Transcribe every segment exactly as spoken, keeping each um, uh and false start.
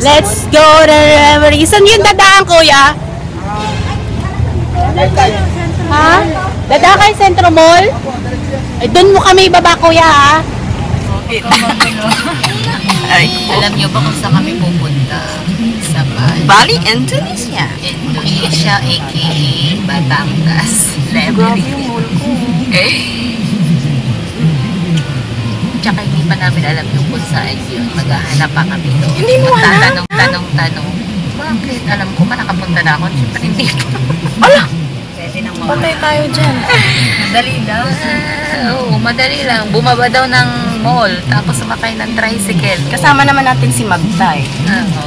Let's go to Reverie. Saan yung dadaan, kuya? Ha? Dadaan kayo Centro Mall? Eh, doon mo kami ibaba, kuya, ha? Okay. Ay, alam niyo ba kung saan kami pupunta? Sa Bali. Bali, Indonesia. Indonesia, a k a. Batangas. Grabe yung mall ko. Eh. Tsaka hindi pa namin alam yung kung saan yun. Maghahanap pa kami doon. Hindi mo alam? Tanong, tanong, tanong. Bakit? Alam ko pa nakapunta na ako. Siyempre hindi ko. Ala! Patay tayo dyan. Madali lang. Ah, oo, madali lang. Bumaba daw ng mall. Tapos sumakay ng tricycle. Kasama naman natin si Magda eh. Oo.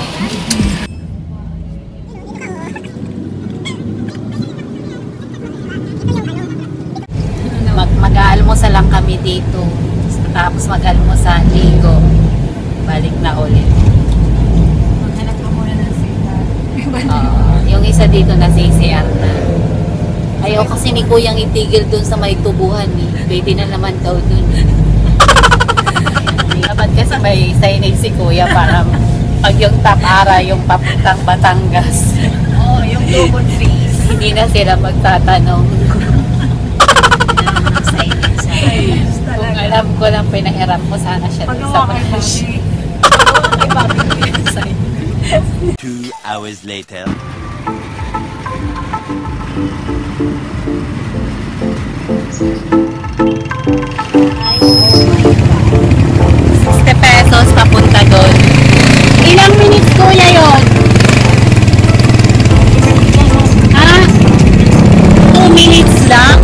Mag mag-aalmusal lang kami dito. Tapos mag-almusal, ligo. Balik na ulit. Maghanap ka muna ng sita. Uh, yung isa dito na C C R na. Ayaw kasi ni Kuyang itigil dun sa may tubuhan eh. Pwede na naman daw dun. Dapat kasi may signage si Kuya para pag yung Tapara, yung papuntang Batangas. Oo, oh, yung double face. Hindi na sila magtatanong. Kung alam ko lang pinahiram ko sana siya dun sa Batangas. Two hours later. sixty pesos papunta doon. Ilang minutes kuya yon? Ha? two minutes lang?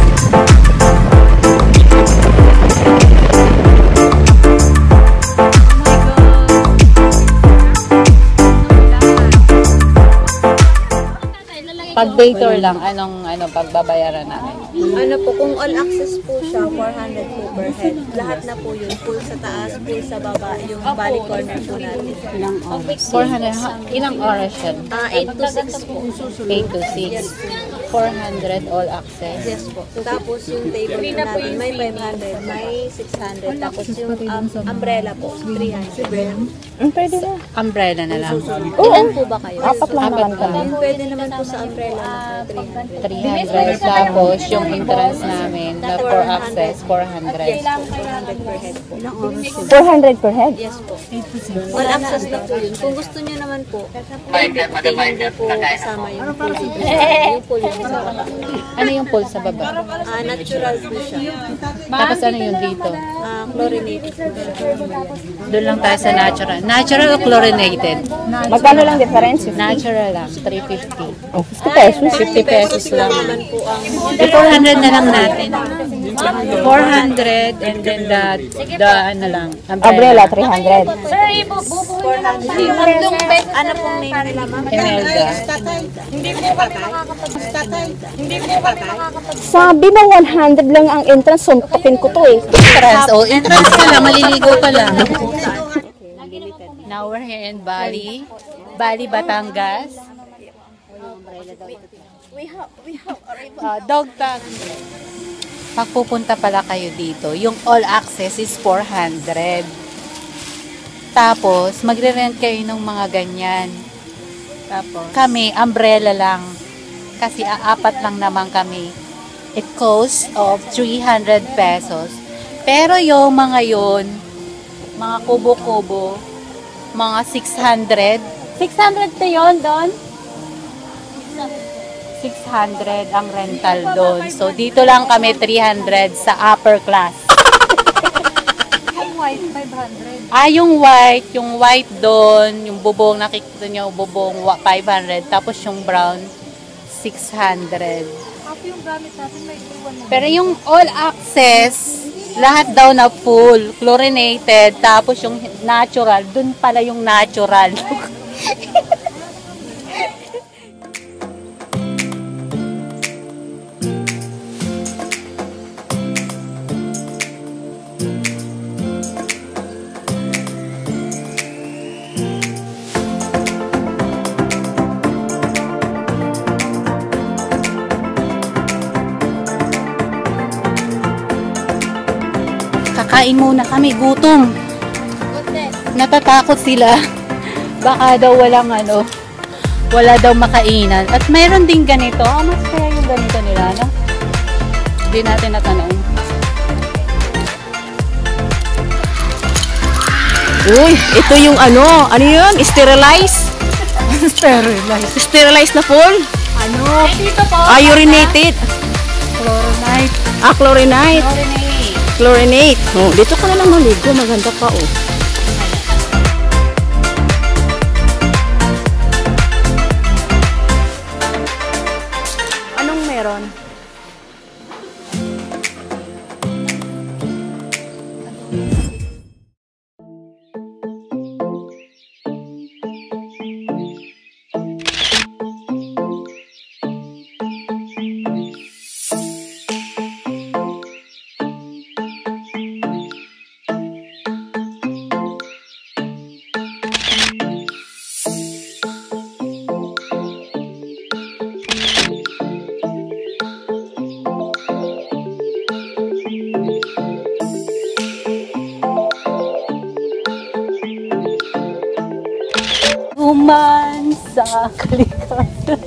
Pag day tour lang, anong ano pagbabayaran natin? Ano po, kung all access po siya, four hundred po per head. Lahat na po yun, full sa taas, full sa baba, yung body corner po natin. Ilang oras? four hundred. Ha, ilang oras yun? Ah, eight to six po. eight to six. four hundred all access. Yes po. Tapos yung table po natin, may five hundred, may six hundred. Tapos yung um, umbrella po, three hundred. Pwede na. Umbrella na lang. Ilan po ba kayo? Apat lang naman kami. Pwede naman po sa umbrella na po, three hundred. three hundred. Tapos yung entrance namin na for access, four hundred. Yes po, four hundred per head po. four hundred per head? Yes po. All access na po yun. Kung gusto nyo naman po, hindi po kasama yung pool dito sa yung pool yung sa baba. Ano yung pool sa baba? Ah, natural po siya. Tapos ano yung dito? Ah, chlorinated po siya. Doon lang tayo sa natural. Natural o chlorinated? Magkano lang difference? Natural lang, three fifty. Oh, fifty pesos. fifty pesos lang. Naman po ang Eh, four hundred na lang natin. four hundred and then the, the ano lang, Umbrella, three hundred. four hundred. Ano pong name nila, ma'am? Imelda. Sabi mo one hundred lang ang entrance. Suntukin ko to eh. Entrance. Oh, entrance ka lang, maliligo ka lang. Now we're here in Bali. Bali, Batangas. Uh, dog tag. Pag pupunta pala kayo dito, yung all access is four hundred. Tapos, magre-rent kayo ng mga ganyan. Tapos, kami, umbrella lang. Kasi aapat lang naman kami. It costs of three hundred pesos. Pero yung mga yon, mga kubo-kubo, mga six hundred. six hundred to yun doon? six hundred ang rental doon. So, dito lang kami three hundred sa upper class. Yung white, five hundred. Ah, yung white, yung white doon, yung bubong, nakikita nyo, bubong five hundred. Tapos yung brown, six hundred. Ako yung gamit natin, may iwan na. Pero yung all access, lahat daw na full, chlorinated, tapos yung natural, doon pala yung natural. Kakain muna kami, gutom. Natatakot sila. Baka daw walang ano, wala daw makainan. At mayroon din ganito. Ah, mas kaya yung ganito nila, no? Hindi natin natanong. Uy, ito yung ano, ano yun? Sterilize? Sterilize. Sterilize na full? Ano? Dito po. Ah, urinated. Chlorinite. Ah, chlorinite. Chlorinate. Chlorinate. Oh, dito ka na lang maligo. Maganda ka, oh. Anong meron? Human sa kalikasan.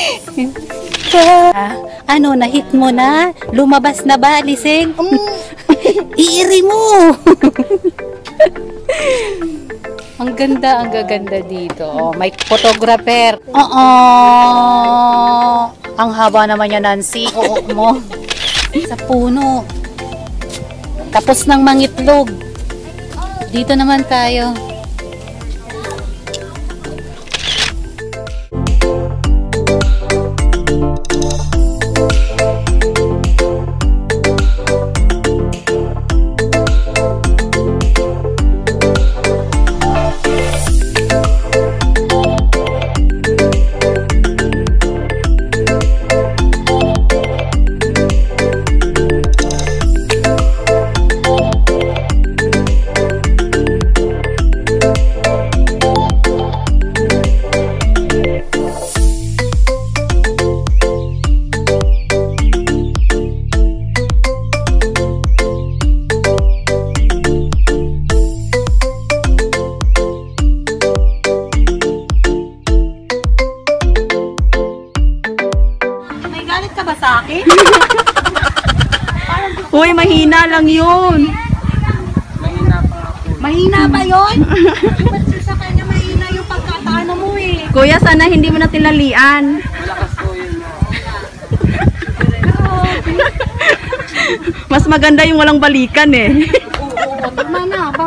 Ah, ano, na-hit mo na? Lumabas na ba, Lising? Iiri mo! Ang ganda, ang gaganda dito. Oh, may photographer. Oo. Ang haba naman niya, Nancy. Oo mo. Sa puno. Tapos ng mangitlog. Dito naman tayo. Uy, mahina lang yun. Mahina pa yun? Ba't sa kanya mahina yung pagkataano mo eh? Kuya, sana hindi mo na tinalian. Mas maganda yung walang balikan eh. Oo, tama na ba?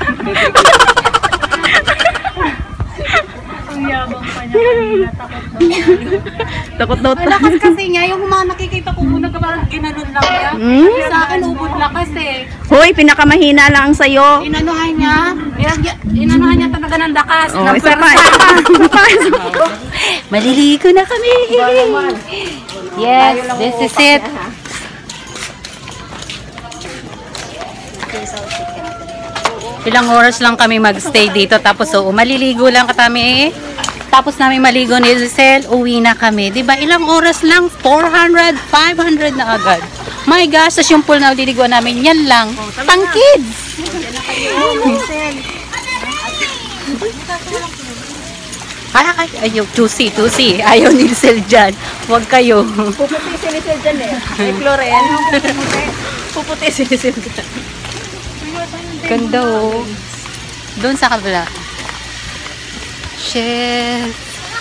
Ang yabang pa niya kanina, takot daw. Takot daw tayo. Lakas kasi niya, yung mga nakikita ko muna ka parang ginanon lang niya. Hmm? Sa akin, ubod lakas eh. Hoy, pinakamahina lang ang sayo. Inanuhan niya, inanuhan niya talaga ng lakas. Oh, ng isa pa. Maliligo na kami. Yes, this is it. Ilang oras lang kami magstay dito. Tapos, so, maliligo lang kami. Tapos namin maligo ni Giselle, uwi na kami. Diba? Ilang oras lang? four hundred, five hundred na agad. My gosh, tas yung pool na liliguan namin, yan lang. Pang kids! Ay, ay, ayaw, tusi, tusi. Ayaw ni Giselle dyan. Huwag kayo. Puputi si Lisel dyan eh. Ay, Cloren. Puputi si Lisel dyan. Ganda oh. Doon sa kabila. Shit.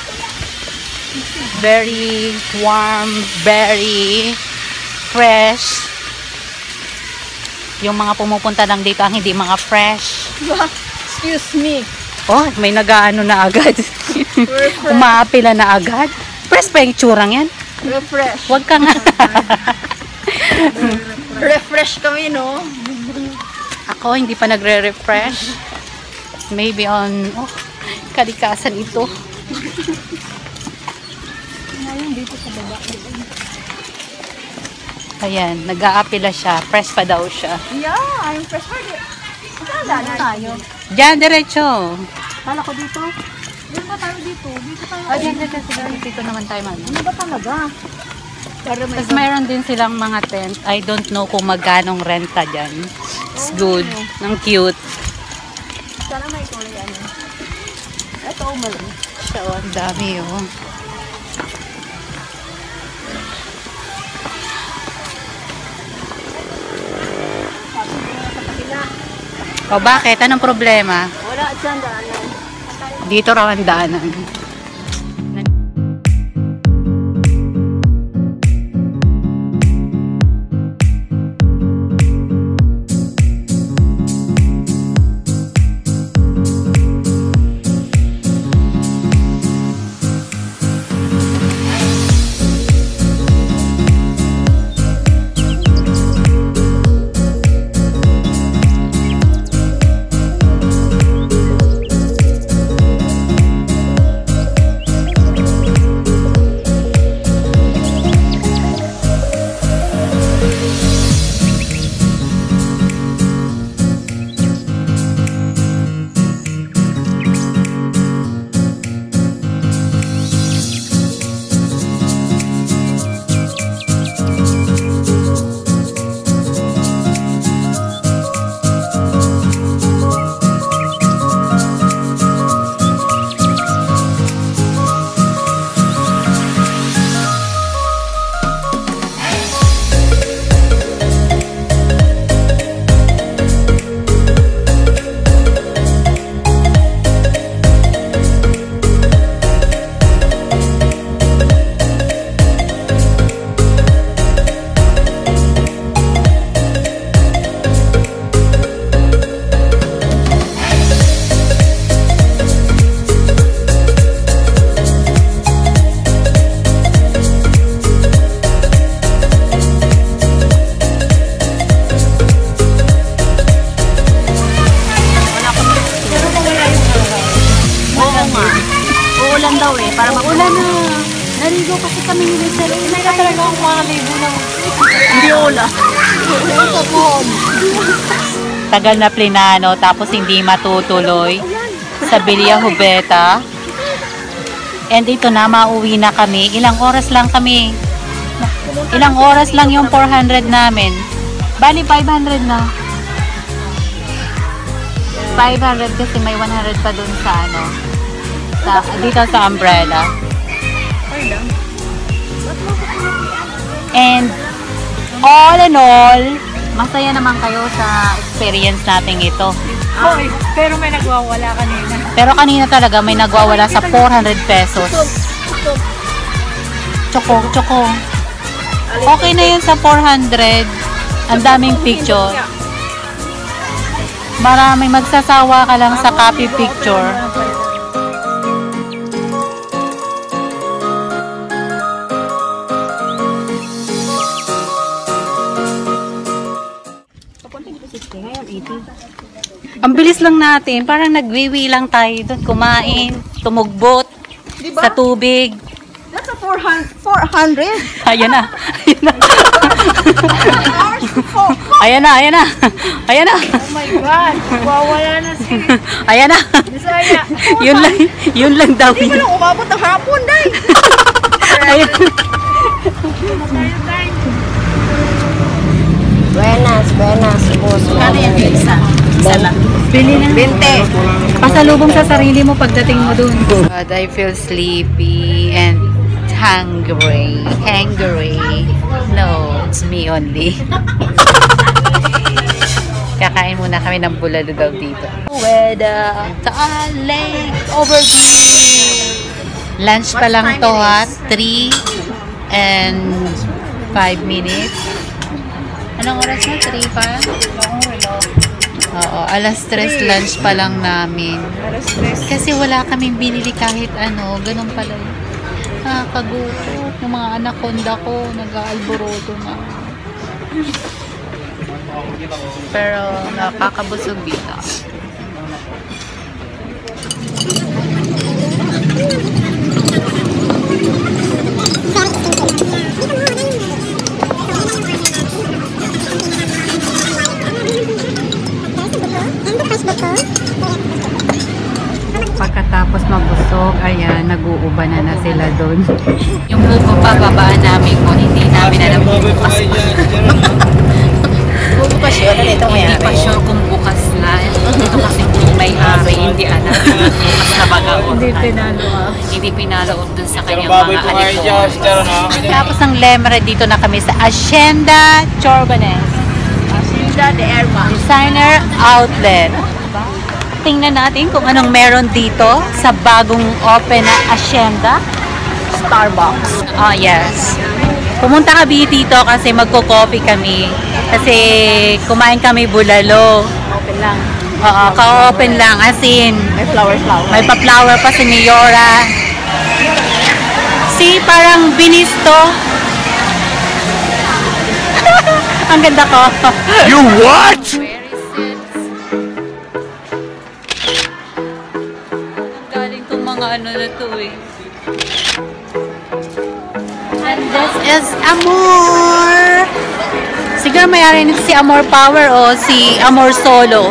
Very warm, very fresh. Yung mga pumupunta lang dito ang hindi mga fresh. Excuse me. Oh, may nag-aano na agad. Umaapila na agad. Fresh pa yung tsurang yan. Refresh. Huwag ka nga. Refresh kami, no? Ako, hindi pa nagre-refresh. Maybe on... Oh, kalikasan ito. Ayan, nag-aapila siya. Fresh pa daw siya. Yeah, I'm fresh for it. Saan na tayo? Diyan, diretso. Kala ko dito. Dito ba tayo dito? Dito tayo. Ah, diyan, diyan, diyan. Dito naman tayo, man. Ano ba talaga? Tapos mayroon din silang mga tent. I don't know kung magkanong renta dyan. It's good. Ang cute. Sana may kulay ano. At Totoo mo lang. Siya, oh, ang dami, oh. O, bakit? Anong problema? Wala dyan daanan. Dito raw ang daanan. Uulan daw eh, para mag-ulan na. Narigo kasi kami ni Sir. May ka talaga akong mga libo na. Hindi ulan. Tagal na plinano, tapos hindi matutuloy sa Villa Jubeta. And ito na, mauwi na kami. Ilang oras lang kami. Ilang oras lang yung four hundred namin. Bali, five hundred na. five hundred kasi may one hundred pa dun sa ano. Sa, dito sa umbrella. And all in all, masaya naman kayo sa experience natin ito. Hoy, pero may nagwawala kanina. Pero kanina talaga may nagwawala sa four hundred pesos. Choco, choco. Okay na yun sa four hundred. Ang daming picture. Maraming magsasawa ka lang sa copy picture. Ang bilis lang natin. Parang nagwiwi lang tayo doon. Kumain, tumugbot Diba? sa tubig. That's a four hundred. Ayan na. Ayan na. Ayan na, ayan na. Ayan na. Oh my God. Wawala na si Ayan na. Bisaya. Yun lang, yun lang daw. Hindi mo lang umabot ng hapon, day. Ayan. Buenas, buenas, boss. Kano yung isa? Isa lang. Bili na. Bente. Pasalubong sa sarili mo pagdating mo dun. God, I feel sleepy and hungry. Hungry. No, it's me only. Kakain muna kami ng bulalo daw dito. With uh, Taal Lake overview. Lunch pa lang to ha. three and five minutes. Anong oras na? three pa? Oo, alas tres lunch pa lang namin. Kasi wala kaming binili kahit ano. Ganun pala yun. Nakakaguto. Yung mga anaconda ko, nag-aalboroto na. Pero nakakabusog dito. Pagkatapos mabusog, ayan, nag-uubanan na sila doon. Yung buko pa, babaan namin kung hindi namin alam kung bukas pa. Bukas yun. Ano ito Hindi pa sure kung bukas na. Ito kasi kung may hari, hindi alam. Bukas na bagaw. Hindi pinalo ah. Hindi pinalo dun sa kanyang mga alipon. Tapos ng Lemre, dito na kami sa Hacienda Chorbanes. Hacienda de Erma. Designer Outlet. Tingnan natin kung anong meron dito sa bagong open na Hacienda. Starbucks. Oh, yes. Pumunta kami dito kasi magko-coffee kami. Kasi kumain kami bulalo. Open lang. Oo, ka-open lang. As in, May flower flower. may pa-flower pa si Niora. Si parang binisto. Ang ganda ko. You what? Galing tong mga ano na to eh. And this is Amor. Siguro mayari nito si Amor Power o si Amor Solo.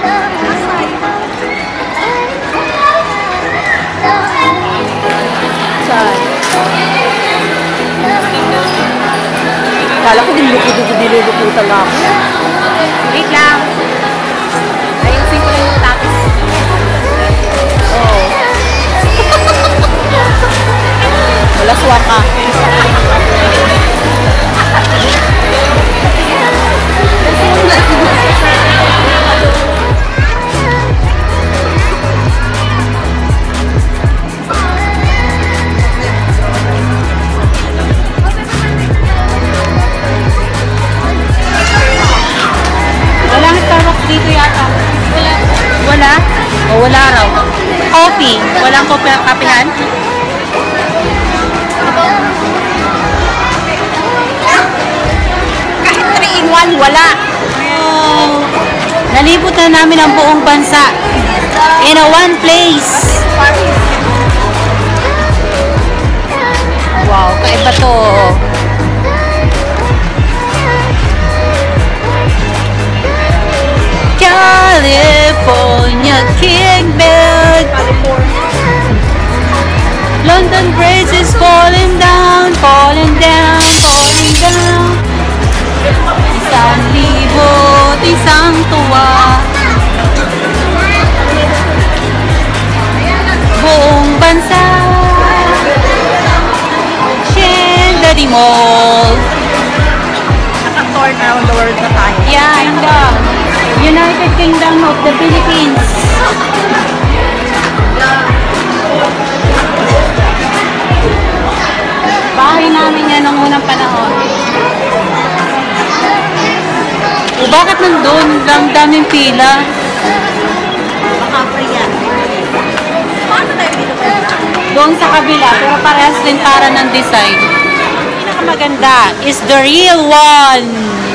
Saan? Kala ko dinuluputan lang ako. Wait lang. Ayusin ko lang yung tapos. Oo. Malaswa ka. Walang Starbucks dito yata. Wala. Wala? O wala raw. Coffee. Walang kopi kapihan? Kahit three in one, wala. Oh. Nalibot na namin ang buong bansa. In a one place. Wow, kaiba to. California King Bed. London Bridge is falling down, falling down, falling down. Isang libot, isang tuwa. Buong bansa. Hacienda de Mall. Naka-torn around the world na tayo. Yeah, the United Kingdom of the Philippines. Bahay namin yan noong unang panahon. O bakit nandun? Ang daming pila. Baka free yan. Paano tayo dito kayo? Doon sa kabila, pero parehas din para ng design. Pinakamaganda is the real one.